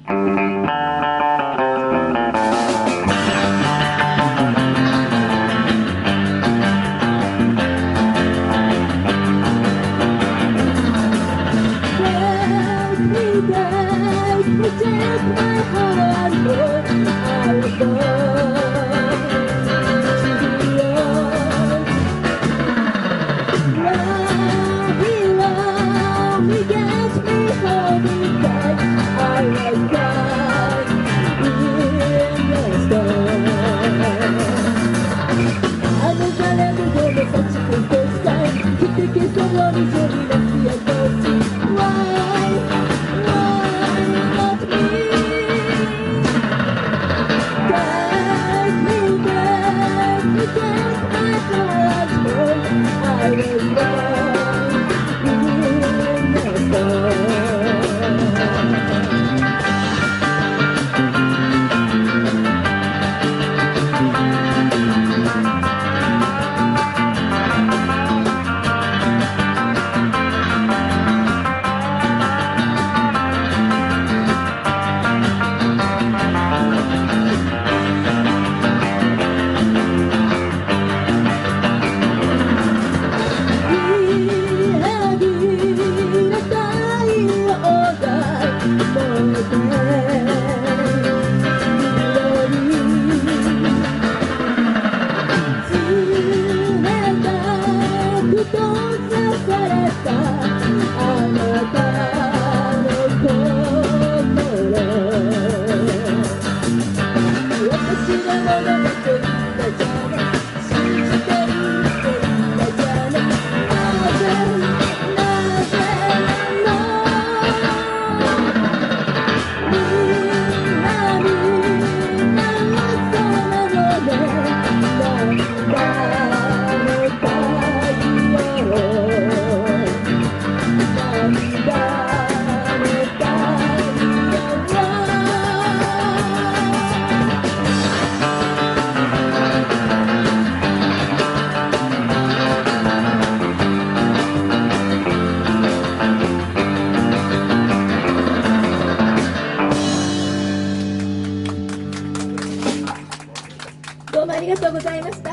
どうもありがとうございました。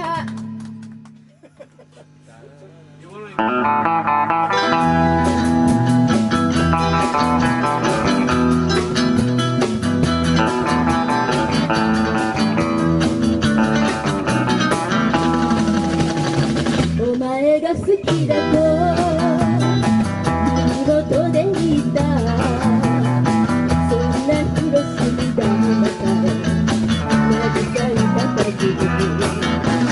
お前が好きだと耳元で言ったそんな広すぎた中で渚にたたず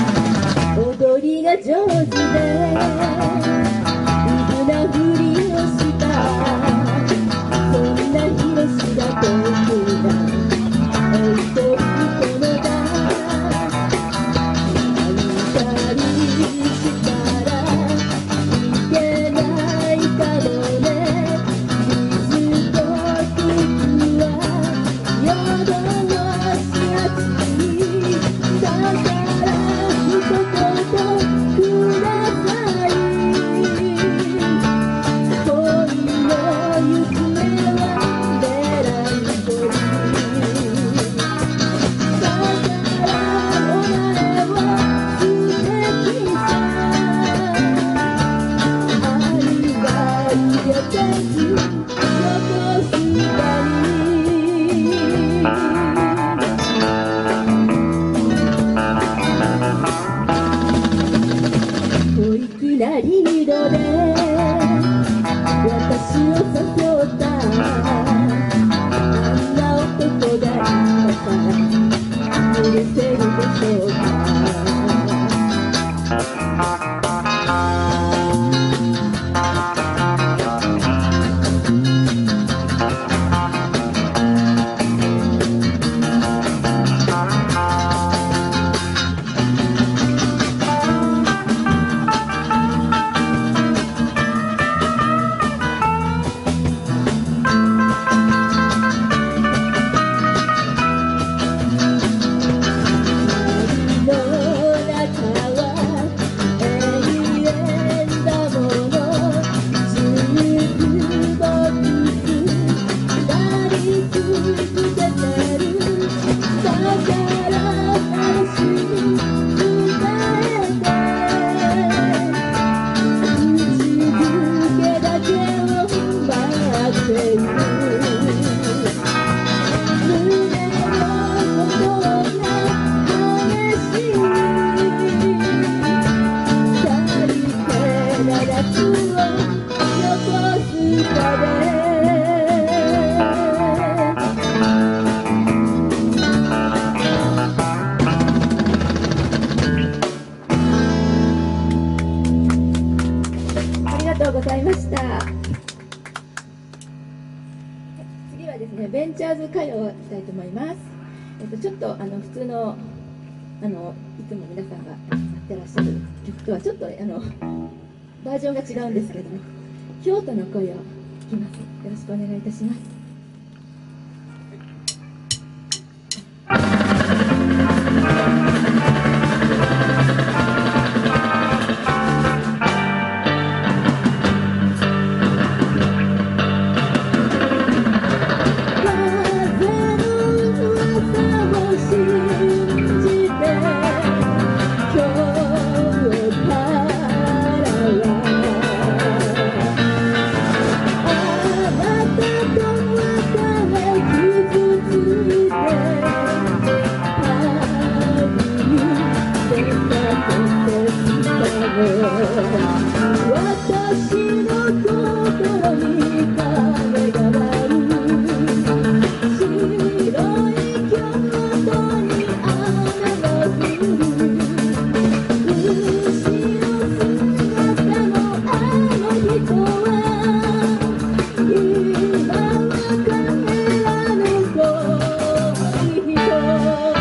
ている胸のことが激しいさりてな夏を残すかでありがとうございました。次はですね、ベンチャーズ歌謡をしたいと思います。ちょっと普通のいつも皆さんがやってらっしゃる曲とはちょっとバージョンが違うんですけれども、京都の声を聞きます。よろしくお願いいたします。私の心に風が舞う白い京都に雨が降る後ろ姿のあの人は今は帰らぬ恋人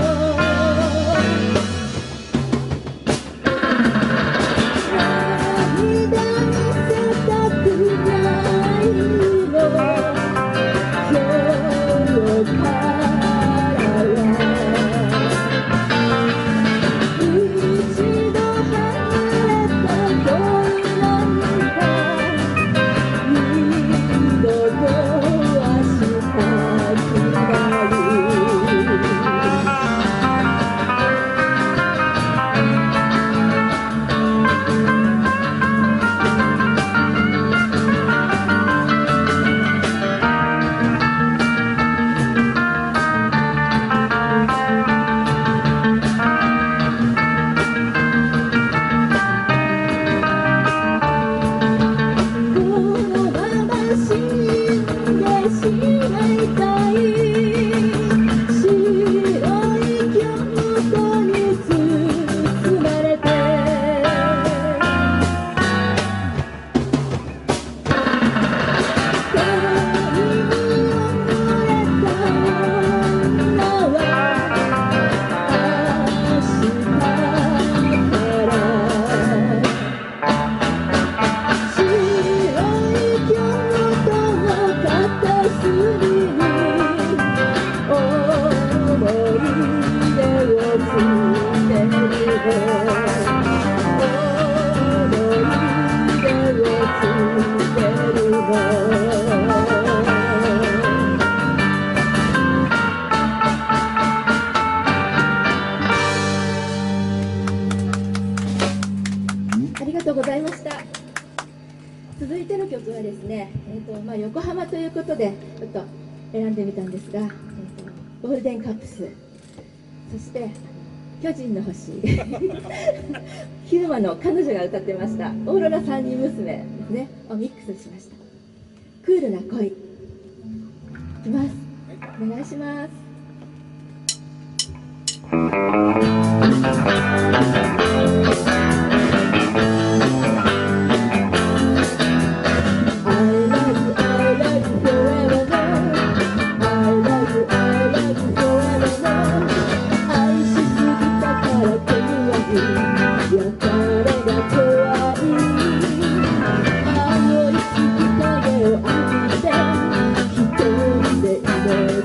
ありがとうございました。続いての曲はですね、横浜ということでちょっと選んでみたんですが、ゴールデンカップス、そして巨人の星ヒューマの彼女が歌ってましたオーロラ三人娘ですねをミックスしました。クールな恋いきます。お願いします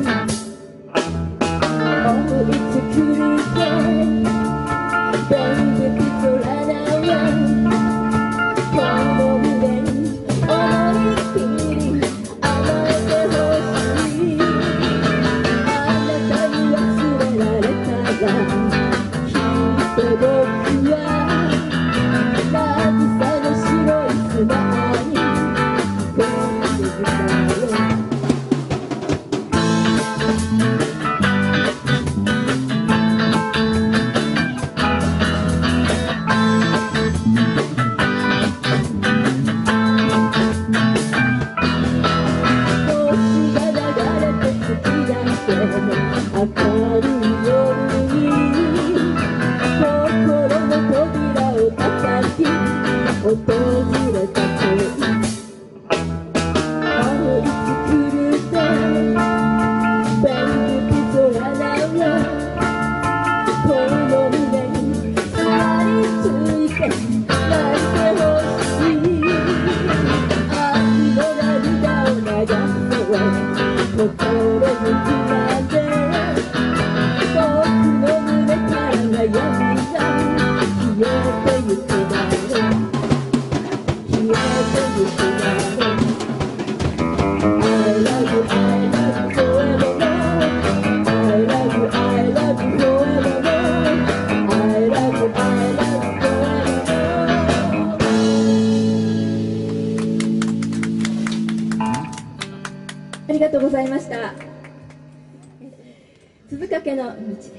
。Baby 心にまで僕の胸からが闇が消えてゆくだろう消えてゆくだろう I love you, I love you forevermore I love you, I love you forevermore I love you, I love you forevermore ありがとうございました。鈴懸の道です。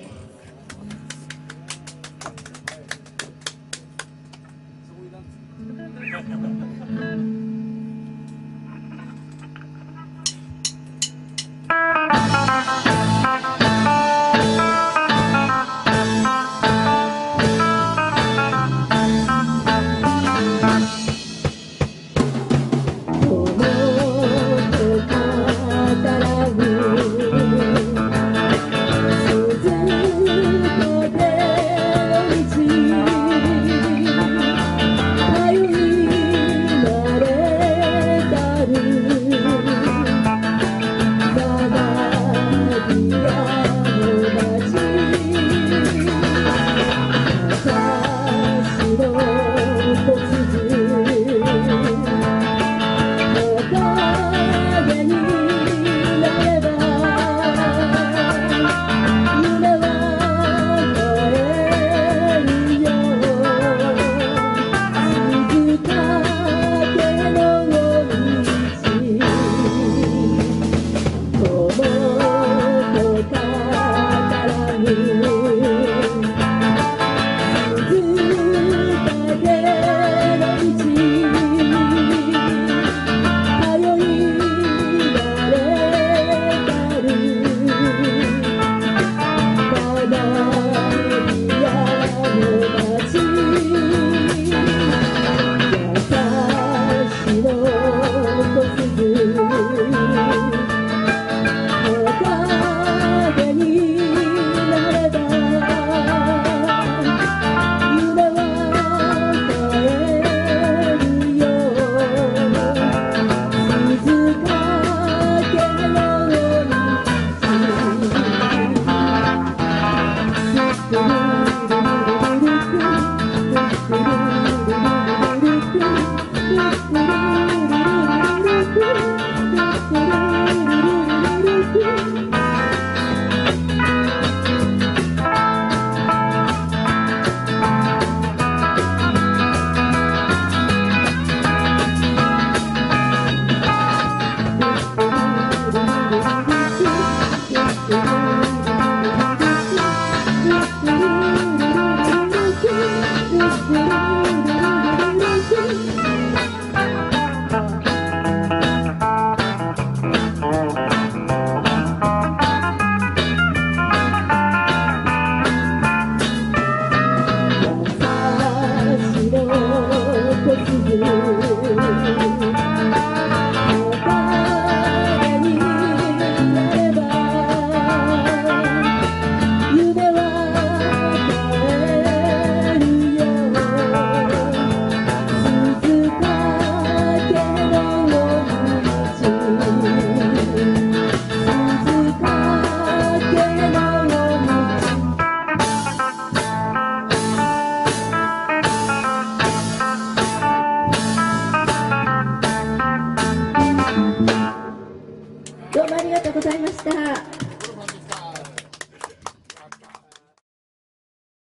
どうもありがとうございました。